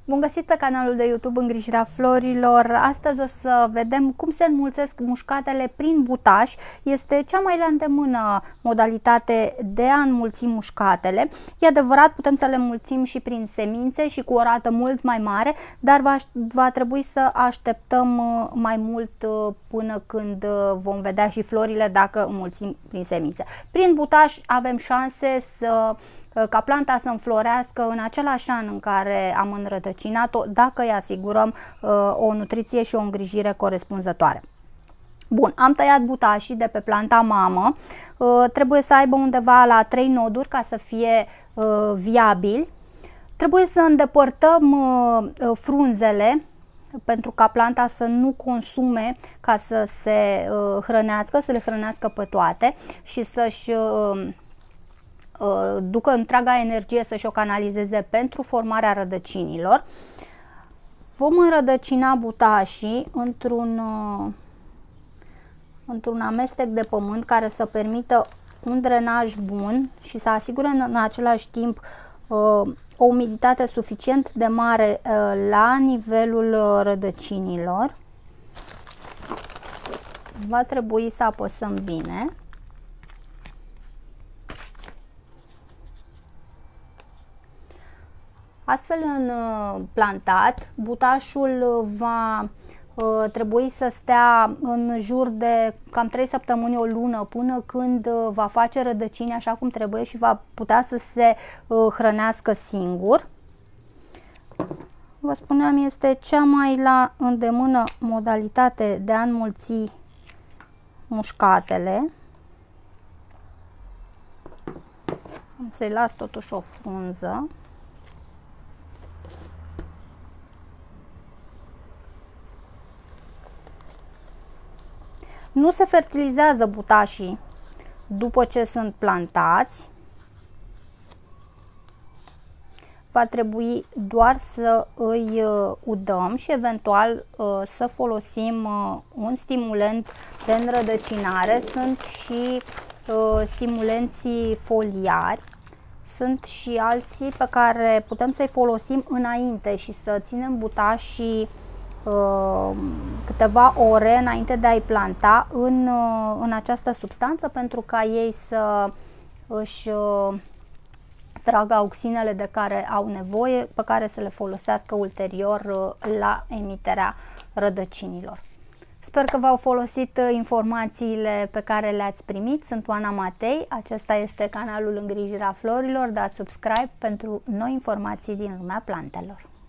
Bun găsit pe canalul de YouTube Îngrijirea Florilor. Astăzi o să vedem cum se înmulțesc mușcatele prin butaș. Este cea mai la îndemână modalitate de a înmulți mușcatele. E adevărat, putem să le înmulțim și prin semințe și cu o rată mult mai mare, dar va trebui să așteptăm mai mult până când vom vedea și florile dacă înmulțim prin semințe. Prin butaș avem șanse ca planta să înflorească în același an în care am înrădăcinat-o, dacă îi asigurăm o nutriție și o îngrijire corespunzătoare. Bun, am tăiat butașii de pe planta mamă, trebuie să aibă undeva la 3 noduri ca să fie viabil. Trebuie să îndepărtăm frunzele pentru ca planta să nu consume ca să se hrănească, să le hrănească pe toate și să-și ducă întreaga energie, să-și o canalizeze pentru formarea rădăcinilor. Vom înrădăcina butașii într-un amestec de pământ care să permită un drenaj bun și să asigure în același timp o umiditate suficient de mare la nivelul rădăcinilor. Va trebui să apăsăm bine. Astfel, în plantat, butașul va trebui să stea în jur de cam 3 săptămâni, o lună, până când va face rădăcini așa cum trebuie și va putea să se hrănească singur. Vă spuneam, este cea mai la îndemână modalitate de a înmulți mușcatele. Am să-i las totuși o frunză. Nu se fertilizează butașii după ce sunt plantați. Va trebui doar să îi udăm și eventual să folosim un stimulent de înrădăcinare. Sunt și stimulenții foliari. Sunt și alții pe care putem să-i folosim înainte și să ținem butașii câteva ore înainte de a-i planta în această substanță, pentru ca ei să își tragă auxinele de care au nevoie, pe care să le folosească ulterior la emiterea rădăcinilor. Sper că v-au folosit informațiile pe care le-ați primit. Sunt Oana Matei, acesta este canalul Îngrijirea Florilor. Dați subscribe pentru noi informații din lumea plantelor.